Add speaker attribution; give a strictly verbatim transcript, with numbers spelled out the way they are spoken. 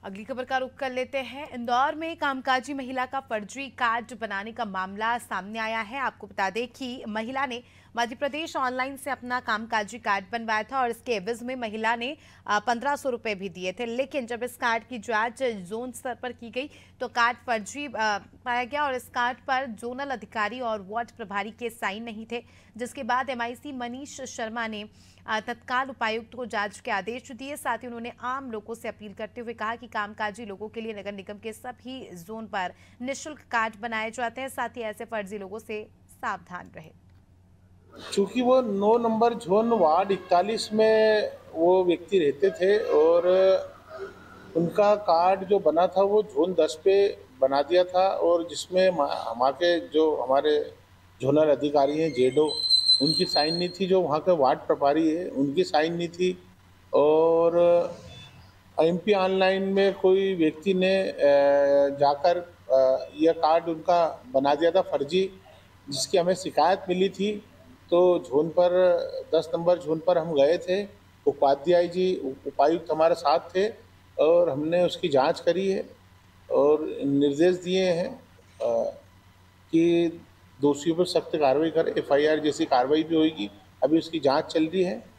Speaker 1: अगली खबर का रुख कर लेते हैं। इंदौर में कामकाजी महिला का फर्जी कार्ड बनाने का मामला सामने आया है। आपको बता दें कि महिला ने मध्य प्रदेश ऑनलाइन से अपना कामकाजी कार्ड बनवाया था और इसके एवज में महिला ने पंद्रह सौ रुपए भी दिए थे। लेकिन जब इस कार्ड की जांच जोन स्तर पर की गई तो कार्ड फर्जी आ, पाया गया और इस कार्ड पर जोनल अधिकारी और वार्ड प्रभारी के साइन नहीं थे, जिसके बाद एमआईसी मनीष शर्मा ने तत्काल उपायुक्त को जांच के आदेश दिए। साथ ही उन्होंने आम लोगों से अपील करते हुए कहा कि कामकाजी लोगों के लिए नगर निगम के सभी जोन पर निःशुल्क कार्ड बनाए जाते हैं। साथ ही ऐसे फर्जी लोगों से सावधान रहे।
Speaker 2: चूंकि वो नौ नंबर जोन वार्ड इकतालीस में वो व्यक्ति रहते थे और उनका कार्ड जो बना था वो जोन दस पे बना दिया था, और जिसमें हमारे जो हमारे जोनल अधिकारी हैं जेडो, उनकी साइन नहीं थी। जो वहाँ के वार्ड प्रभारी है उनकी साइन नहीं थी। और एमपी ऑनलाइन में कोई व्यक्ति ने जाकर यह कार्ड उनका बना दिया था फर्जी, जिसकी हमें शिकायत मिली थी। तो जोन पर दस नंबर जोन पर हम गए थे, उपाध्याय जी उपायुक्त हमारे साथ थे और हमने उसकी जांच करी है और निर्देश दिए हैं कि दोषियों पर सख्त कार्रवाई करें। एफआईआर जैसी कार्रवाई भी होगी। अभी उसकी जांच चल रही है।